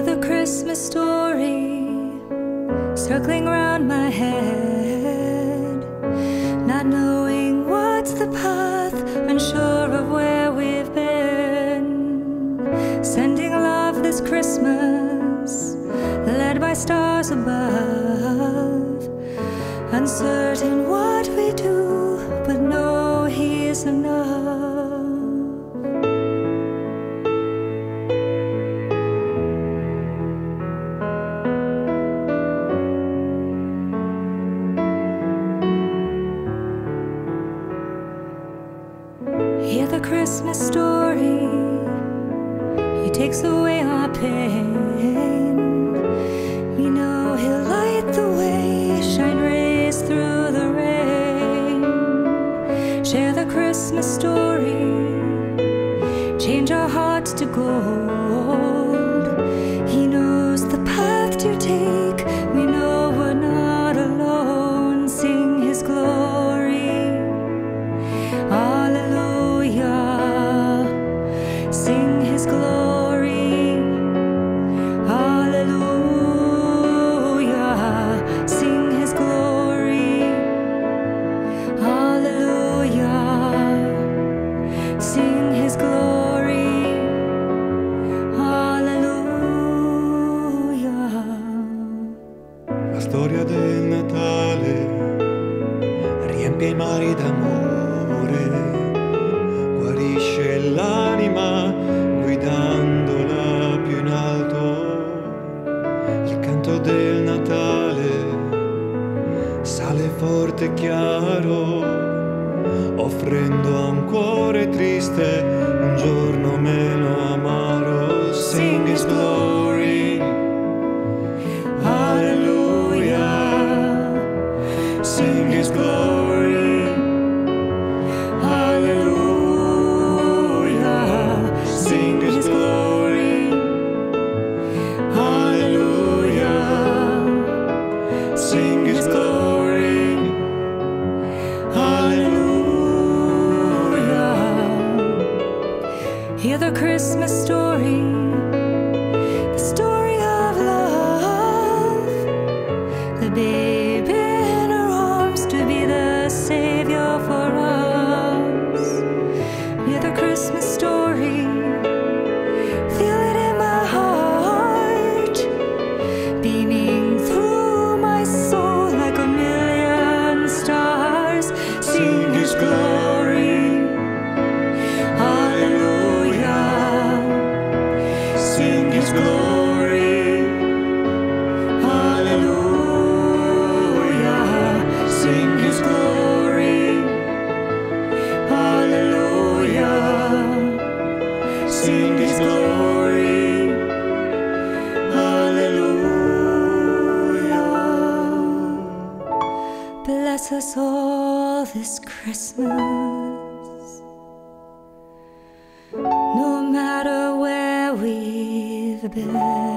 the Christmas story circling round my head, not knowing what's the path, unsure of where we've been. Sending love this Christmas, led by stars above, uncertain what we do, but know He is enough. Hear the Christmas story, He takes away our pain. We know He'll light the way, shine rays through the rain. Share the Christmas story, change our hearts to gold. He knows the path to take, we know we're not alone. Sing His glory, hallelujah. Sing His glory, hallelujah. Sing His glory, hallelujah. Sing His glory, hallelujah. La storia del Natale riempie i mari d'amore, guarisce l'anima guidandola più in alto. Il canto del Natale sale forte e chiaro, offrendo a un cuore triste un giorno meno amaro. Sing His glory, hallelujah. Sing His glory, hallelujah. Sing His glory, hallelujah. Sing His glory, hallelujah. Hear the Christmas story, the story of love, the babe in her arms to be the Savior for us. Hear the Christmas story, feel it in my heart, beaming through my soul like a million stars. Sing His glory, hallelujah. Sing His glory, hallelujah. Sing His glory, hallelujah. Sing His glory, hallelujah. Bless us all this Christmas, no matter where we've been.